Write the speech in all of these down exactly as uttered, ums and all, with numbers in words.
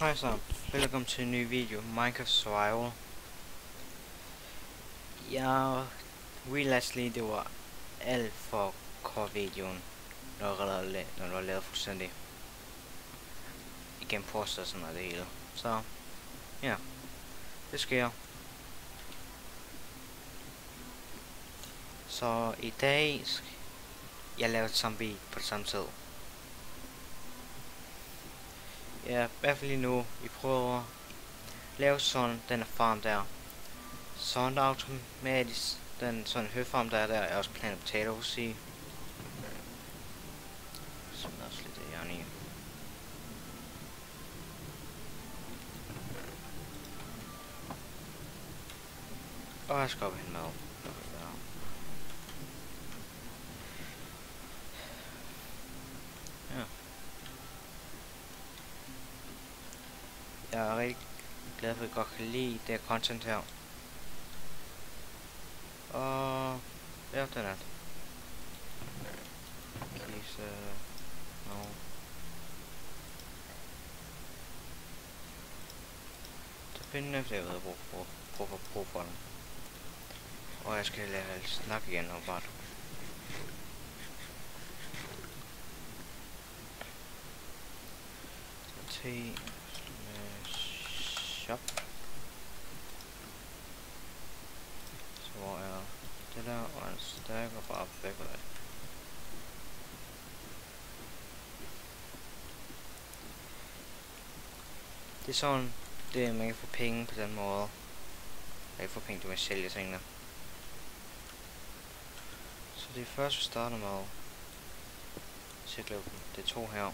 Hej så, velkommen til en ny video, Minecraft Survival. Jeg realized lige, det var alt for kort videoen, når det var lavet fuldstændig igennem processen og det hele. Så, ja, det sker. Så i dag, jeg lavede et zombie på det samme tid. Ja, i hvert fald lige nu, vi prøver at lave sådan den er farm der. Sådan der automatisk, den sådan høfarm der er der, er også planet potato at sige. Smider også lidt jern i. Og jeg skal op hen med. Ja. Jeg er rigtig glad for, at jeg godt kan lide det her content her. Og ja, den er det. Please, uh, no. Så finder jeg, jeg ved, hvor for, for, for, for, for den. Og jeg skal lade alt snakke igen og bare. Så til shop. Så hvor er det der, og en stack og bare væk med det. Det er sådan, det man kan få penge på den måde. Jeg kan få penge, du kan sælge tingene. Så det er først, vi starter med. Cirkeløben. Det er to her.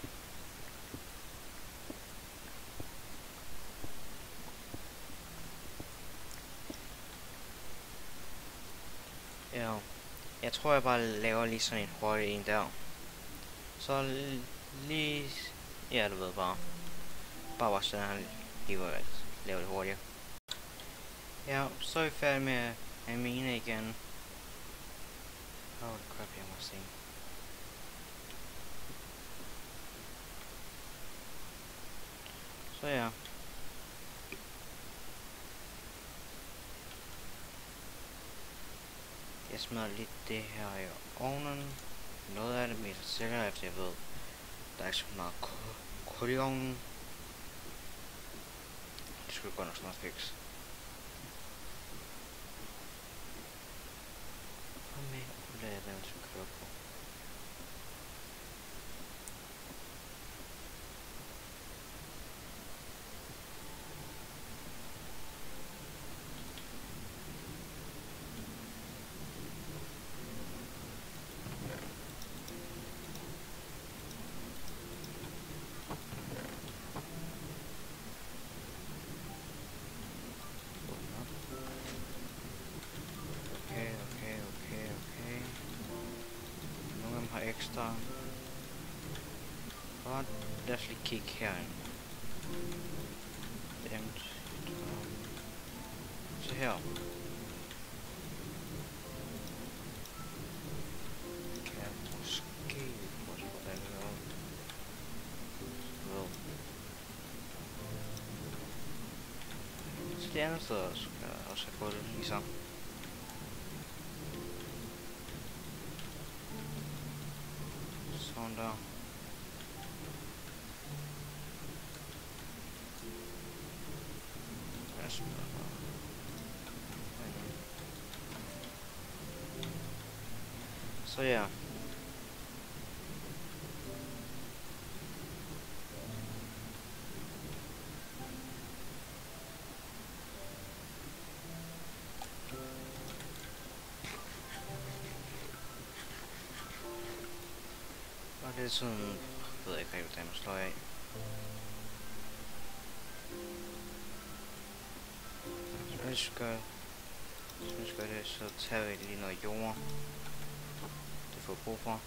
Ja. Jeg tror, jeg bare laver lige sådan en hurtig en der. Så lige... Ja, du ved bare. Bare var sådan her lige at lave det hurtigt. Ja, så er vi færdige med at mine igen. Åh, det crap, jeg må se. Så ja. Jeg smadrer lidt det her i ovnen. Noget af det mere sikkert, efter jeg ved, der er ikke så meget kul i ovnen. Det skulle godt nok snart fikse. Kom med, og lad den så køre på. Ekstra. Og lad os lige kigge herind. Emt. Så her. Kan jeg måske prøve at få den her. Så. Så det andet sted skal jeg også have gået lidt ligesom. Sådan der. Jeg smider bare. Så ja. Og det er sådan, jeg ved ikke rigtig, hvordan man slår af. Så hvis vi gør, hvis vi gør det, så tager vi lige noget jord. Det får brug for.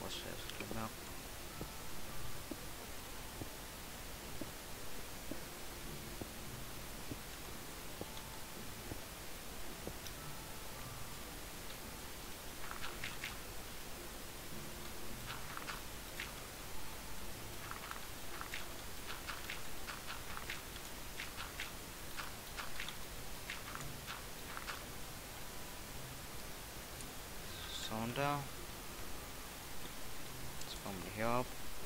også er så lidt mørkt. Sådan der. Så kommer vi herop.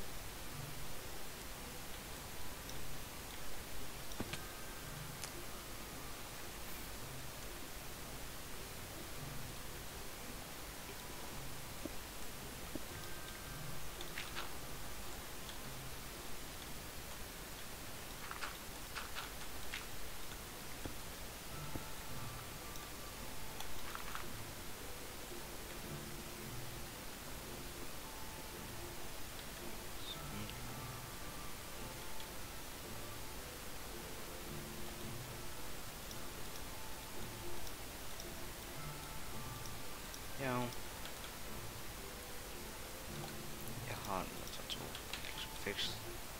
Ja. Jeg har den, altså to. Jeg skal fikse.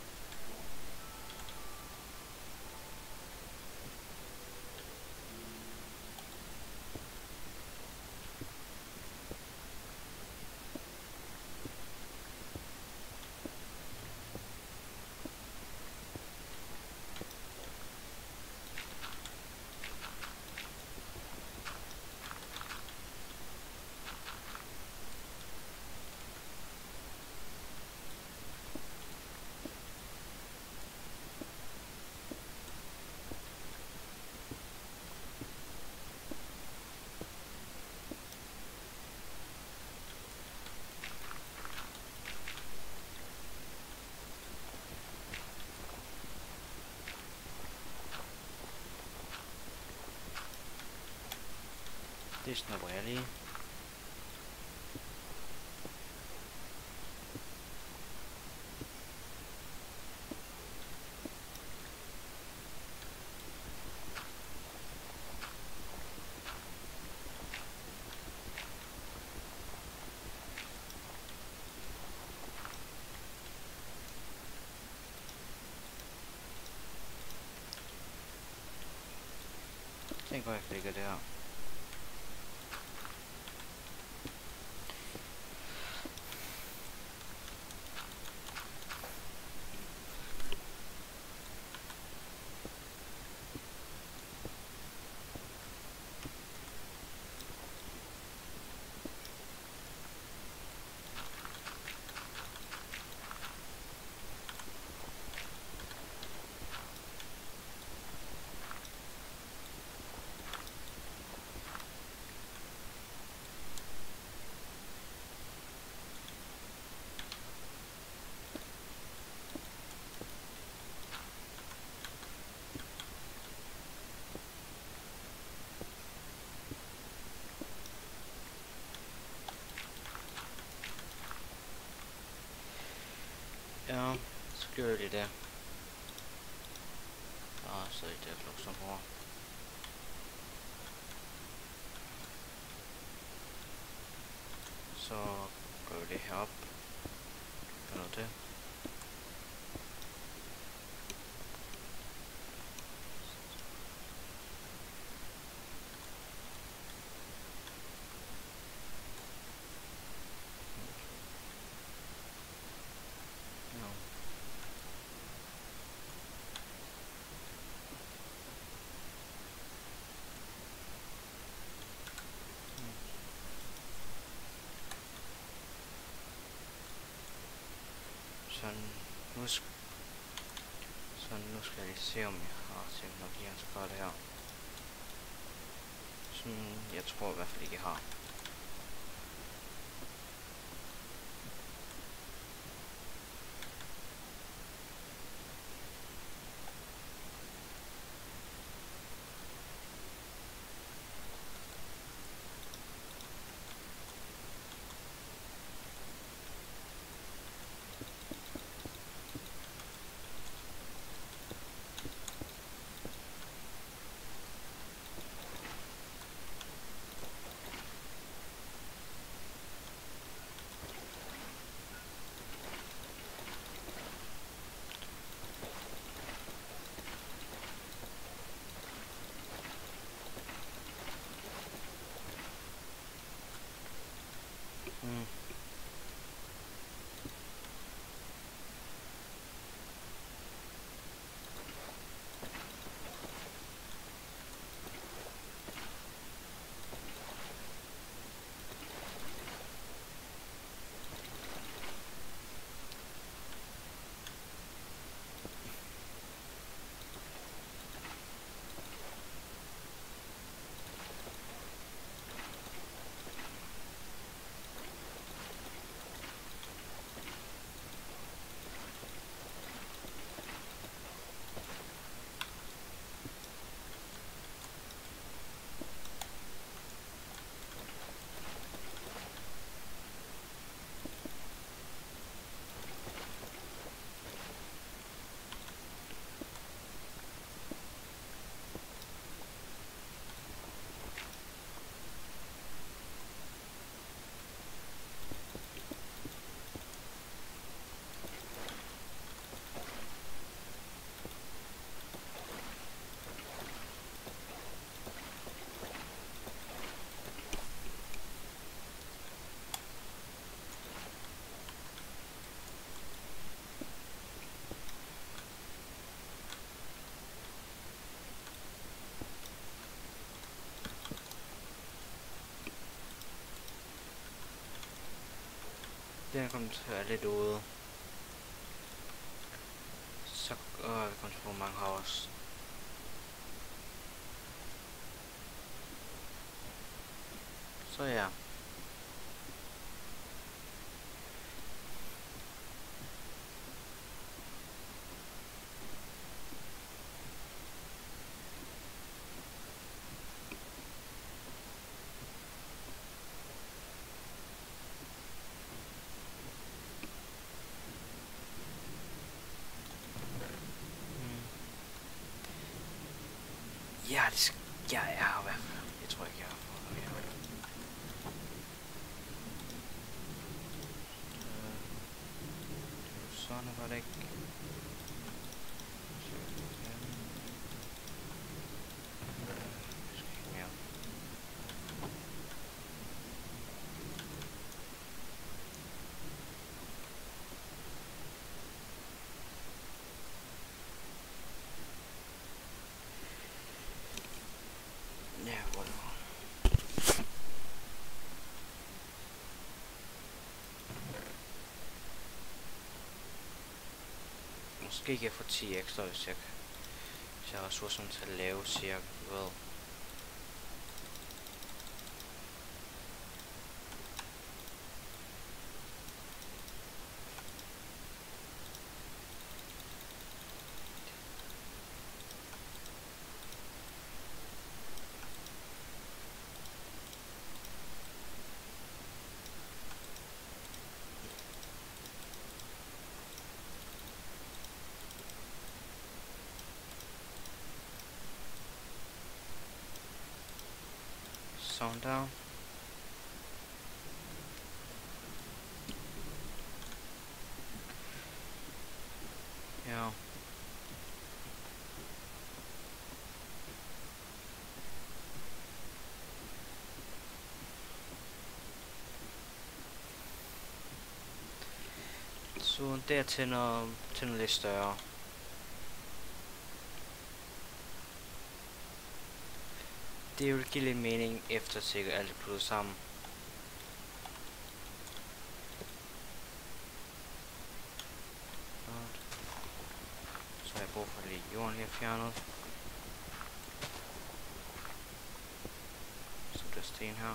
Det snupper jeg lige. Tænk, hvor jeg fik det her. Ja, så gør jeg det der. Ah, så er det der Luxembourg. Så gør vi det herop. Gør noget det. Så nu, så nu skal jeg lige se, om jeg har teknologiens kort her. Sådan, jeg tror i hvert fald ikke, jeg har. Den kommer lidt ude. Så øh, vi kommer til at få mange havs. Så ja. Ja, det skal... Ja, jeg har i hvert fald... Jeg tror ikke, jeg har fået noget mere. Øh, sådan var det ikke. Så, ja. Øh, skal ikke mere. Ja, whatever. Måske kan jeg få ti ekstra, hvis jeg, hvis jeg har ressourcerne til at lave cirka, hvad? Sound down. Ja. Så der tænder, tænder lidt større. Det vil give lidt mening efter sikkert alt er pluttet sammen. Så har jeg brug for lidt jorden lige fjernet. Så der er sten her.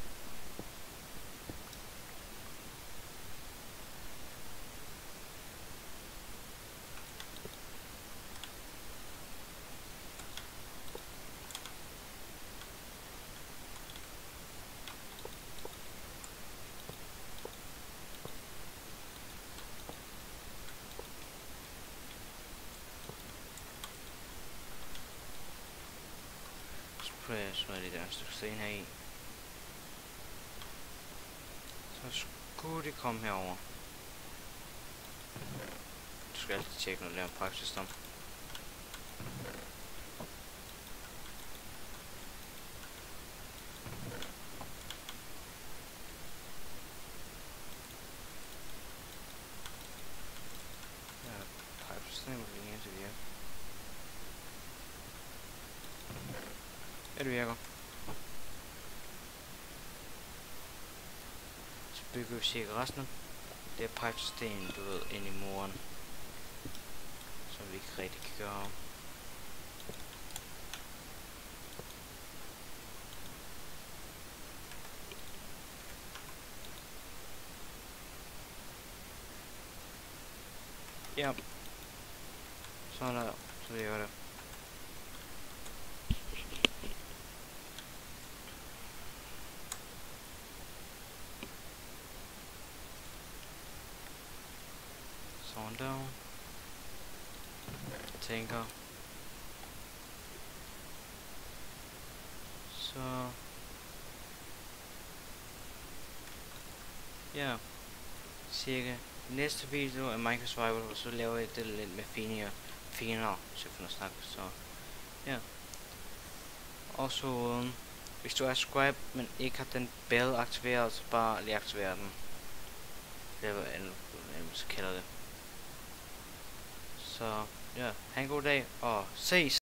Så prøver jeg at smide lidt af et stykke sten her i. Så skulle det komme herover. Du skal altid tjekke, når du laver en praksis om. Ja, praksis nemt lige indtil virke. Ja, det virker. Så bygger vi cirka resten. Det er pipestenen, du ved, ind i muren. Som vi ikke rigtig kan gøre. Ja. Sådan der. Så virker det. Sådan der. Jeg tænker. Så. Ja. Cirka. Næste video af Minecraft Survival, og så laver jeg det lidt med finere, finere, så jeg finder snakke, så ja. Og så, um, hvis du er subscribe, men ikke har den bell aktiveret, så bare lige aktivere den. Det er hvad jeg så kalder det. Så ja, ha' en god dag, og ses!